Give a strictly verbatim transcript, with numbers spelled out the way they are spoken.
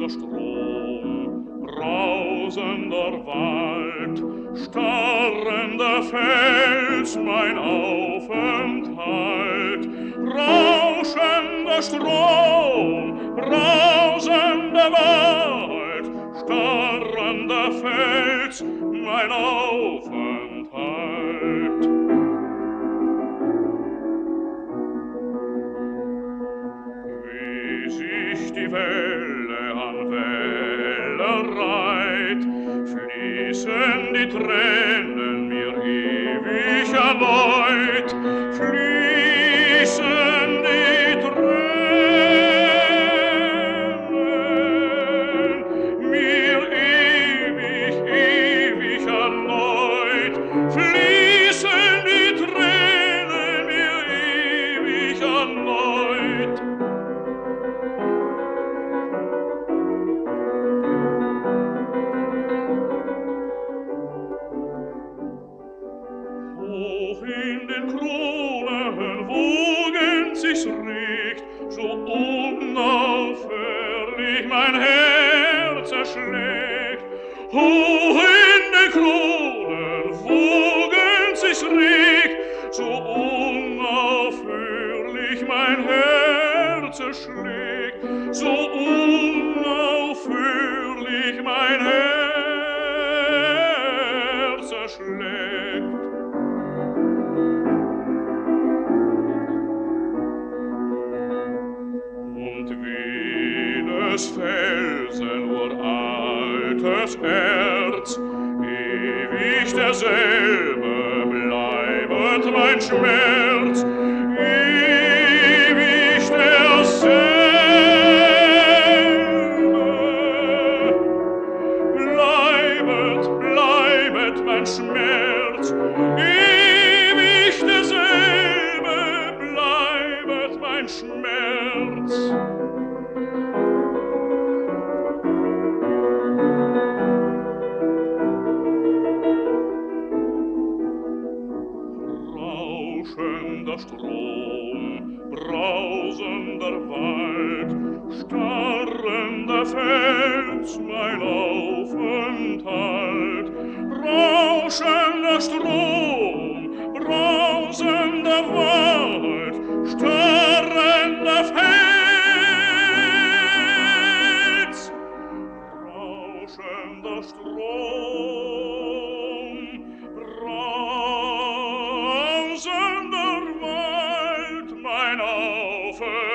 rauschender Strom, brausender Wald, starrender Fels, mein Aufenthalt. Rauschender Strom, brausender Wald, starrender Fels, mein Aufenthalt. Wie sich die Welle an Welle reiht, fließen die Tränen mir ewig erneut, fließen die Tränen mir ewig, ewig erneut, fließen die Tränen mir ewig erneut. Hoch in den Kronen wogen sich's regt, so unaufhörlich mein Herz erschlägt. Hoch in den Kronen wogen sich's regt, so unaufhörlich mein Herz erschlägt, so unaufhörlich mein Herz erschlägt. Und wie des Felsen uraltes Erz, ewig derselbe bleibend mein Schmerz, ewig derselbe bleibet, bleibet mein Schmerz, ewig derselbe bleibet mein Schmerz. Rauschender Strom, brausender Wald, starrender Fels, mein Aufenthalt. Rauschender Strom, brausender Wald, starrender Fels, rauschender Strom, brausender Wald, mein Aufenthalt.